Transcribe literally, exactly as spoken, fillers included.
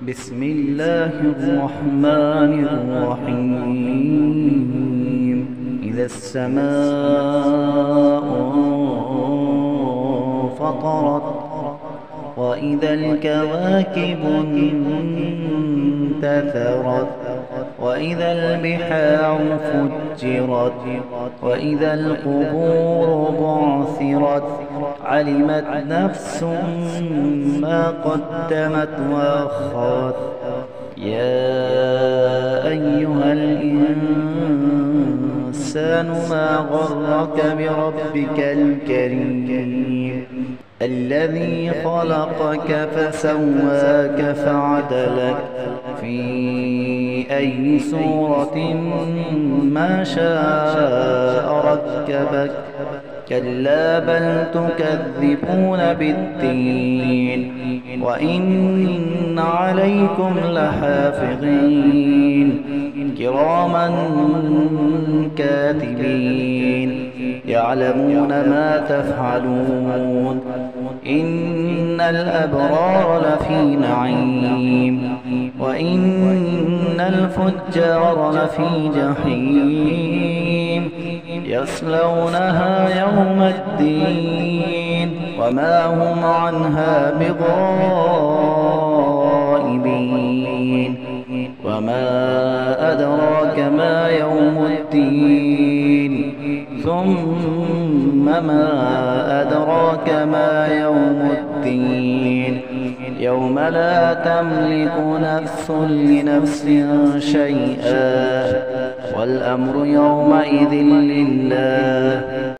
بسم الله الرحمن الرحيم. إذا السماء انفطرت وإذا الكواكب انتثرت وإذا البحار فجرت وإذا القبور بعثرت علمت نفس ما قدمت وأخرت. يا أيها الإنسان ما غرك بربك الكريم الذي خلقك فسواك فعدلك في أي صورة ما شاء ركبك. كلا بل تكذبون بالدين وإن عليكم لحافظين كراما كاتبين يعلمون ما تفعلون. إن الأبرار لفي نعيم وإن الفجار لفي جحيم يصلونها يوم الدين وما هم عنها بغائبين. وما أدراك ما يوم الدين ثم ما أدراك ما يوم الدين يوم لا تملك نفس لنفس شيئا والأمر يومئذ لله.